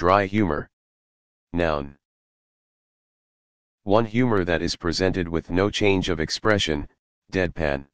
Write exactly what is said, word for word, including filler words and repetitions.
Dry humor. Noun. one Humor that is presented with no change of expression, deadpan.